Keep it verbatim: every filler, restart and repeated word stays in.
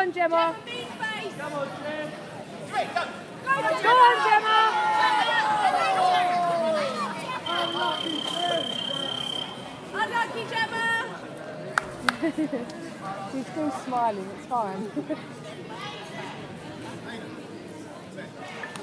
on, Gemma. Come on, Jim. Go on, Gemma. Unlucky, Gemma. She's still smiling, it's fine.